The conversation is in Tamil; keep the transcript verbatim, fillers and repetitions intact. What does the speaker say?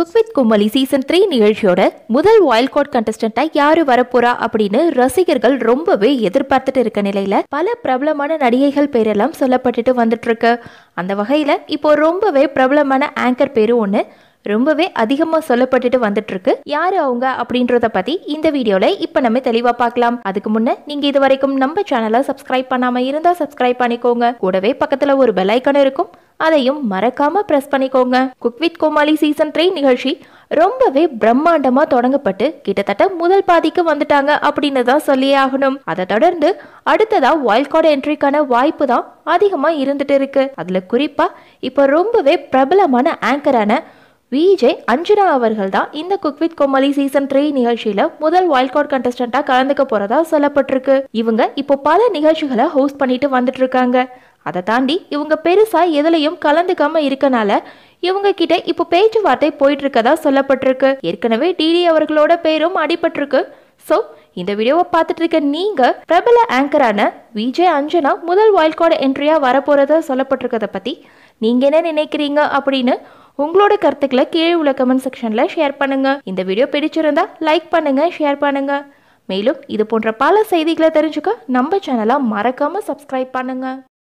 Cook with Comali season three நிகழ்ச்சியோட முதல் வைல்ட் கார்டு கண்டஸ்டன்டா யாரு வரப்போறா அப்படின்னு ரசிகர்கள் ரொம்பவே எதிர்பார்த்துட்டு இருக்க நிலையில பல பிரபலமான நடிகைகள் பேரெல்லாம் சொல்லப்பட்டுட்டு வந்துட்டு இருக்கு. அந்த வகையில இப்போ ரொம்பவே பிரபலமான ஆங்கர் பேரு ஒண்ணு ரொம்பவே அதிகமா சொல்லப்பட்டுட்டு வந்துட்டு இருக்கு. யாரு அவங்க அப்படின்றத பத்தி இந்த வீடியோல இப்ப நம்ம தெளிவா பார்க்கலாம். அதுக்கு முன்ன நீங்க இது வரைக்கும் நம்ம சேனலை சப்ஸ்கிரைப் பண்ணாம இருந்தா சப்ஸ்கிரைப் பண்ணிக்கோங்க. கூடவே பக்கத்துல ஒரு பெல் ஐகான் இருக்கும், அதையும் மறக்காம பிரஸ் பண்ணிக்கோங்க. Cook with Comali season three நிகழ்ச்சி ரொம்பவே பிரம்மாண்டமா தொடங்கப்பட்டு கிட்டத்தட்ட முதல் பாதிக்கு வந்துட்டாங்க அப்படின்னு தான் சொல்லியே ஆகணும். அதை தொடர்ந்து அடுத்ததா வைல்ட் கார்டு என்ட்ரிக்கான வாய்ப்பு தான் அதிகமா இருந்துட்டு இருக்கு. அதுல குறிப்பா இப்ப ரொம்பவே பிரபலமான ஆங்கரான விஜய் அஞ்சனா அவர்கள் தான் இந்த cook with Comali season three நிகழ்ச்சியில முதல் வைல்ட் கார்டு கண்டஸ்டன்டா கலந்துக்க போறதா சொல்லப்பட்டிருக்கு. இவங்க இப்போ பல நிகழ்ச்சிகளை ஹோஸ்ட் பண்ணிட்டு வந்துட்டு இருக்காங்க. அதை தாண்டி இவங்க பெருசா எதுலையும் கலந்துக்காம இருக்கனால இவங்க கிட்ட இப்போ பேச்சுவார்த்தை போயிட்டு இருக்கதா சொல்லப்பட்டிருக்கு. ஏற்கனவே டிடி அவர்களோட பேரும் அடிபட்டிருக்கு. சோ இந்த வீடியோவை பார்த்துட்டு இருக்க நீங்க பிரபல ஆங்கரான விஜய் அஞ்சனா முதல் வைல்ட் கார்டு என்ட்ரியா வரப்போறதா சொல்லப்பட்டிருக்கத பத்தி நீங்க என்ன நினைக்கிறீங்க அப்படின்னு உங்களோட கருத்துக்களை கீழே உள்ள கமெண்ட் செக்ஷன்ல ஷேர் பண்ணுங்க. இந்த வீடியோ பிடிச்சிருந்தா லைக் பண்ணுங்க, ஷேர் பண்ணுங்க. மேலும் இது போன்ற பல செய்திகளை தெரிஞ்சுக்க நம்ம சேனலை மறக்காம சப்ஸ்கிரைப் பண்ணுங்க.